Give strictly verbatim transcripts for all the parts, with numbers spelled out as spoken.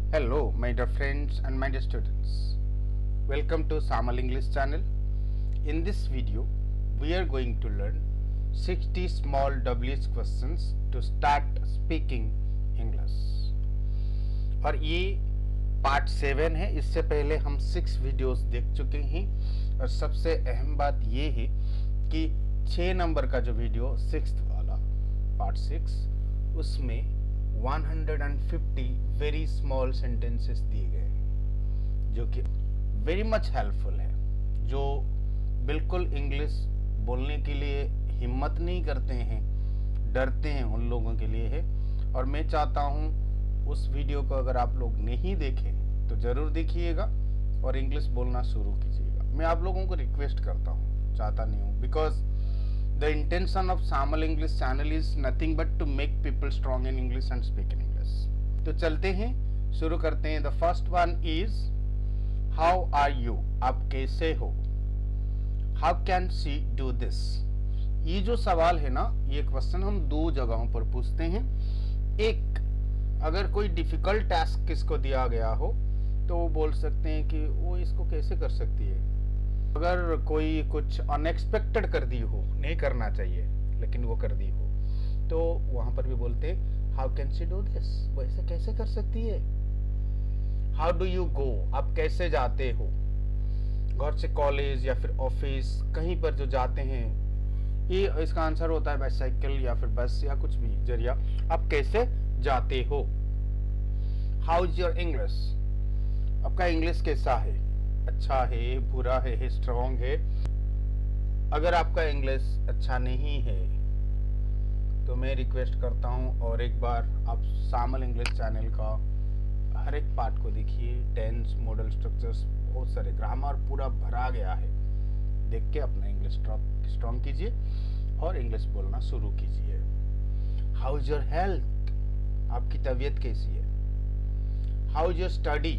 Hello, my dear friends and my dear students. Welcome to Samal English channel. In this video, we are going to learn sixty small W H questions to start speaking English. और ये part seven है. इससे पहले हम six videos देख चुके हैं और सबसे अहम बात ये है कि छः नंबर का जो वीडियो सिक्स्थ वाला पार्ट सिक्स, उसमें एक सौ पचास वेरी स्मॉल सेंटेंसेस दिए गए हैं जो कि वेरी मच हेल्पफुल है, जो बिल्कुल इंग्लिश बोलने के लिए हिम्मत नहीं करते हैं, डरते हैं, उन लोगों के लिए है. और मैं चाहता हूँ उस वीडियो को अगर आप लोग नहीं देखें तो ज़रूर देखिएगा और इंग्लिश बोलना शुरू कीजिएगा. मैं आप लोगों को रिक्वेस्ट करता हूँ, चाहता नहीं हूँ, because the intention of Samal English channel is nothing but to make people strong in English and speak in English. तो चलते हैं, शुरू करते हैं. The first one is how are you? आप कैसे हो? How can she do this? ये जो सवाल है ना, ये क्वेश्चन हम दो जगहों पर पूछते हैं. एक, अगर कोई डिफिकल्ट टास्क किसको दिया गया हो तो वो बोल सकते हैं कि वो इसको कैसे कर सकती है. अगर कोई कुछ अनएक्सपेक्टेड कर दी हो, नहीं करना चाहिए लेकिन वो कर दी हो, तो वहाँ पर भी बोलते हैं how can she do this, वो ऐसे कैसे कर सकती है. हाउ डू यू गो, आप कैसे जाते हो. घर से कॉलेज या फिर ऑफिस कहीं पर जो जाते हैं, ये इसका आंसर होता है बाई साइकिल या फिर बस या कुछ भी जरिया. आप कैसे जाते हो. हाउ इज योर इंग्लिश, आपका इंग्लिश कैसा है, अच्छा है, बुरा है, स्ट्रॉन्ग है. अगर आपका इंग्लिश अच्छा नहीं है तो मैं रिक्वेस्ट करता हूं और एक बार आप सामल इंग्लिश चैनल का हर एक पार्ट को देखिए. टेंस, मॉडल स्ट्रक्चर्स, बहुत सारे ग्रामर पूरा भरा गया है. देख के अपना इंग्लिश स्ट्रॉन्ग कीजिए और इंग्लिश बोलना शुरू कीजिए. हाउ इज योर हेल्थ, आपकी तबीयत कैसी है. हाउ इज योर स्टडी,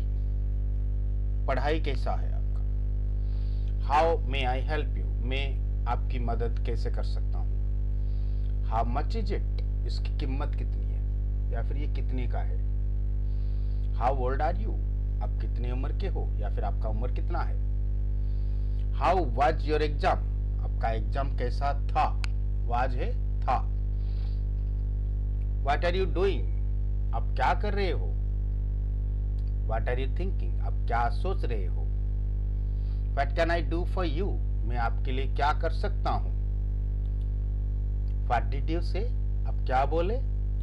पढ़ाई कैसा है आपका. How may I help you, मैं आपकी मदद कैसे कर सकता हूँ. हाउ मच इज इट, इसकी कीमत कितनी है या फिर ये कितने का है. हाउ ओल्ड आर यू, आप कितने उम्र के हो या फिर आपका उम्र कितना है. हाउ वाज योर एग्जाम, आपका एग्जाम कैसा था. वाज है था. व्हाट आर यू डूइंग, आप क्या कर रहे हो. What are you thinking, आप क्या सोच रहे हो. What can I do for you, मैं आपके लिए क्या कर सकता हूँ. What did you say, आप क्या बोले.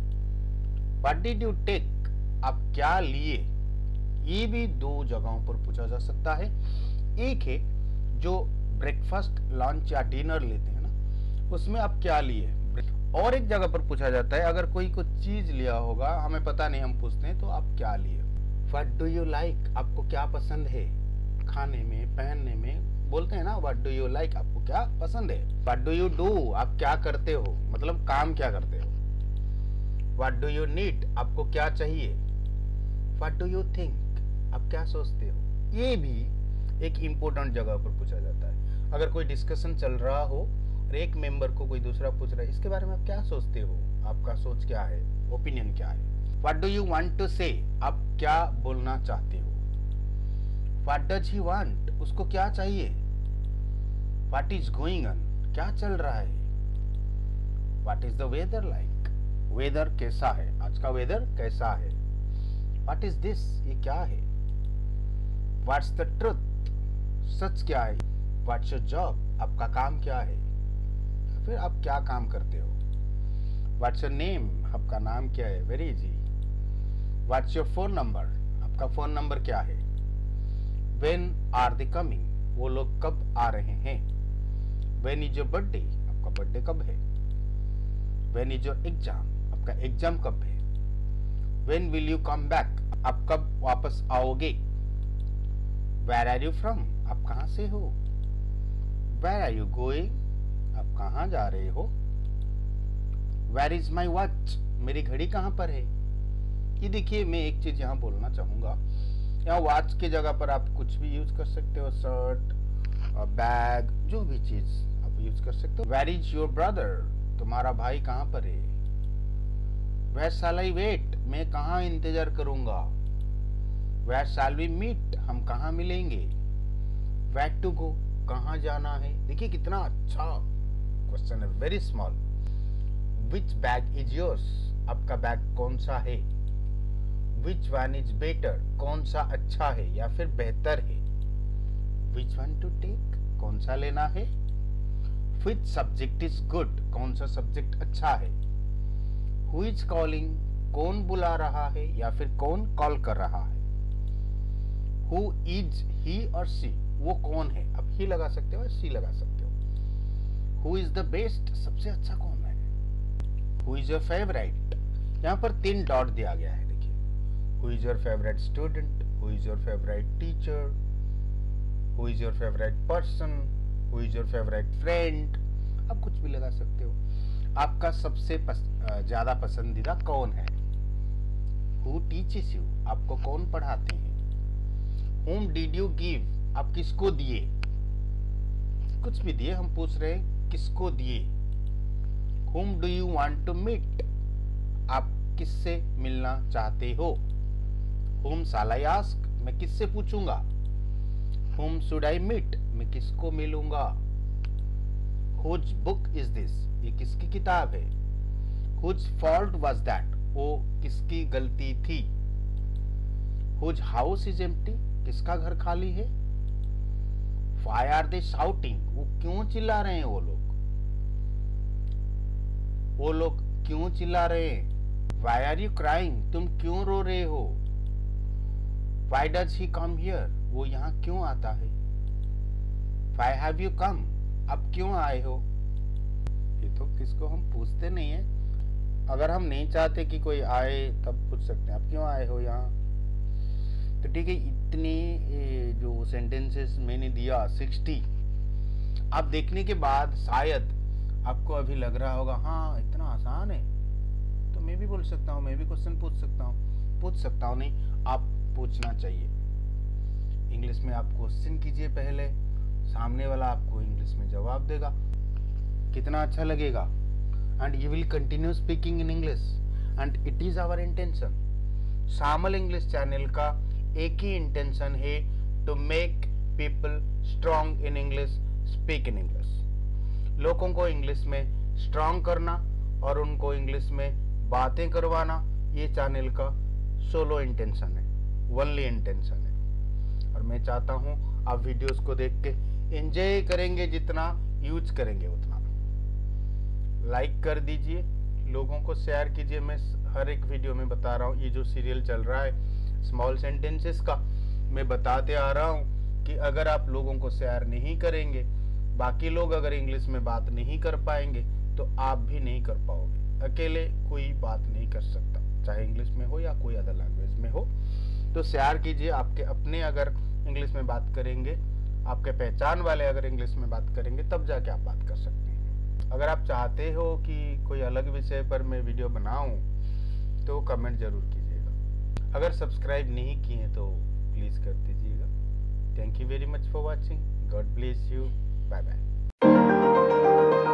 What did you take, आप क्या लिए. ये भी दो जगहों पर पूछा जा सकता है. एक है जो ब्रेकफास्ट, लंच या डिनर लेते हैं ना, उसमें आप क्या लिए. और एक जगह पर पूछा जाता है अगर कोई कुछ चीज लिया होगा, हमें पता नहीं, हम पूछते हैं तो आप क्या लिए. What do you like, आपको क्या पसंद है. खाने में, पहनने में बोलते हैं ना What do you like, आपको क्या पसंद है. What do you do, आप क्या करते हो, मतलब काम क्या करते हो. What do you need, आपको क्या चाहिए. What do you think, आप क्या सोचते हो. ये भी एक इम्पोर्टेंट जगह पर पूछा जाता है. अगर कोई डिस्कशन चल रहा हो और एक मेंबर को कोई दूसरा पूछ रहा है इसके बारे में आप क्या सोचते हो, आपका सोच क्या है, ओपिनियन क्या है. What do you want to say, आप क्या बोलना चाहते हो. What does he want, उसको क्या चाहिए. What is going on, क्या चल रहा है. What is the weather like, weather कैसा है, आज का weather कैसा है. What is this, ये क्या है. What's the truth, सच क्या है. What's your job, आपका काम क्या है, फिर आप क्या काम करते हो. What's your name, आपका नाम क्या है. Very easy. What's your phone number, आपका फोन नंबर क्या है. When are they coming, वो लोग कब आ रहे हैं. When is your birthday, आपका बर्थडे कब है. When is your exam, आपका एग्जाम कब है. When will you come back, आप कब वापस आओगे. Where are you from, आप कहाँ से हो. Where are you going, आप कहाँ जा रहे हो. Where is my watch, मेरी घड़ी कहाँ पर है. ये देखिए, मैं एक चीज यहाँ बोलना चाहूंगा, यहाँ वॉच की जगह पर आप कुछ भी यूज कर सकते हो. शर्ट, बैग, जो भी चीज आप यूज कर सकते हो. वेयर इज योर ब्रदर, तुम्हारा भाई कहाँ पर है. वेयर शैल आई वेट, मैं कहाँ इंतजार करूंगा. वेयर शैल वी मीट, हम कहाँ मिलेंगे। वेयर टू गो, कहाँ जाना है। देखिए कितना अच्छा क्वेश्चन है, very small. Which bag is yours, आपका बैग कौन सा है। विच वन इज बेटर, कौन सा अच्छा है या फिर बेहतर है। विच वन टू टेक, कौन सा लेना है। विच सब्जेक्ट इज गुड, कौन सा सब्जेक्ट अच्छा है। हु इज कॉलिंग, कौन बुला रहा है या फिर कौन कॉल कर रहा है। हु इज ही और सी, वो कौन है। अब ही लगा सकते हो, सी लगा सकते हो। हु इज द बेस्ट, सबसे अच्छा कौन है। हु इज योर फेवरेट, यहाँ पर तीन डॉट दिया गया है। देखिए, who is your favourite student, who is your favourite teacher, who is your favourite person, who is your favourite friend. अब कुछ भी लगा सकते हो। आपका सबसे पस, ज्यादा पसंदीदा कौन है। हु टीचेस यू, आपको कौन पढ़ाते हैं। Whom did you give, आप किसको दिए। कुछ भी दिए, हम पूछ रहे हैं किसको दिए। Whom do you want to meet, आप किससे मिलना चाहते हो। Whom shall I ask, मैं किससे पूछूंगा। Whom should I meet, मैं किसको मिलूंगा। Whose book is this, ये किसकी किताब है। Whose fault was that, वो किसकी गलती थी। Whose house is empty, किसका घर खाली है। Why are they shouting, वो क्यों चिल्ला रहे हैं। वो लोग वो लोग क्यों चिल्ला रहे हैं। Why are you crying, तुम क्यों रो रहे हो। Why does he come here, वो यहाँ क्यों आता है। Why have you come, अब क्यों आए हो। ये तो किसको हम पूछते नहीं है। अगर हम नहीं चाहते कि कोई आए तब पूछ सकते हैं, आप क्यों आए हो यहाँ। तो ठीक है, इतनी जो सेंटेंसेस मैंने दिया सिक्सटी, आप देखने के बाद शायद आपको अभी लग रहा होगा हाँ इतना आसान है, तो मैं भी बोल सकता हूँ, मैं भी क्वेश्चन पूछ सकता हूँ। पूछ सकता हूँ नहीं, आप पूछना चाहिए। इंग्लिश में आप क्वेश्चन कीजिए पहले, सामने वाला आपको इंग्लिश में जवाब देगा, कितना अच्छा लगेगा। And you will continue speaking in English and it is our intention. Samal English channel का एक ही इंटेंशन है, to make people strong in English, speak in English. लोगों को इंग्लिश में स्ट्रॉन्ग करना और उनको इंग्लिश में बातें करवाना, ये चैनल का सोलो इंटेंशन है, ओनली इंटेंशन है। और मैं चाहता हूँ आप वीडियोस को देख के एंजॉय करेंगे, जितना यूज करेंगे उतना। लाइक कर दीजिए, लोगों को शेयर कीजिए। मैं हर एक वीडियो में बता रहा हूँ, ये जो सीरियल चल रहा है स्मॉल सेंटेंसेस का, मैं बताते आ रहा हूँ कि अगर आप लोगों को शेयर नहीं करेंगे, बाकी लोग अगर इंग्लिश में बात नहीं कर पाएंगे तो आप भी नहीं कर पाओगे। अकेले कोई बात नहीं कर सकता, चाहे इंग्लिश में हो या कोई अदर लैंग्वेज में हो। तो शेयर कीजिए। आपके अपने अगर इंग्लिश में बात करेंगे, आपके पहचान वाले अगर इंग्लिश में बात करेंगे, तब जाके आप बात कर सकते हैं। अगर आप चाहते हो कि कोई अलग विषय पर मैं वीडियो बनाऊं तो कमेंट जरूर कीजिएगा। अगर सब्सक्राइब नहीं किए तो प्लीज़ कर दीजिएगा। Thank you very much for watching. God bless you. Bye bye.